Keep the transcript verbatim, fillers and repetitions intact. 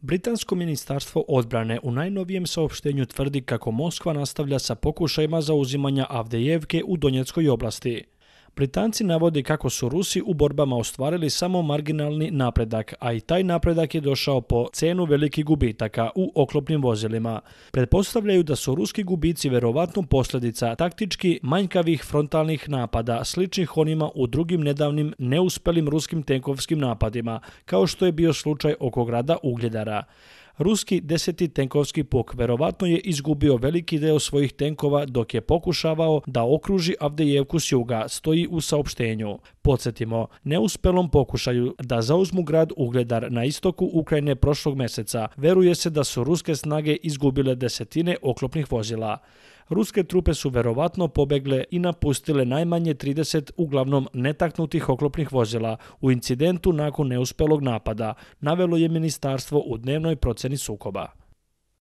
Britansko ministarstvo odbrane u najnovijem saopštenju tvrdi kako Moskva nastavlja sa pokušajima zauzimanja Avdijevke u Donjeckoj oblasti. Britanci navode kako su Rusi u borbama ostvarili samo marginalni napredak, a i taj napredak je došao po cenu velikih gubitaka u oklopnim vozilima. Pretpostavljaju da su ruski gubici verovatno posljedica taktički manjkavih frontalnih napada, sličnih onima u drugim nedavnim neuspelim ruskim tenkovskim napadima, kao što je bio slučaj oko grada Ugledara. Ruski deseti tenkovski puk verovatno je izgubio veliki deo svojih tenkova dok je pokušavao da okruži Avdijevku s juga, stoji u saopštenju. Podsjetimo, neuspelom pokušaju da zauzmu grad Ugledar na istoku Ukrajine prošlog meseca, veruje se da su ruske snage izgubile desetine oklopnih vozila. Ruske trupe su verovatno pobegle i napustile najmanje trideset uglavnom netaknutih oklopnih vozila u incidentu nakon neuspelog napada, navelo je ministarstvo u dnevnoj proceni sukoba.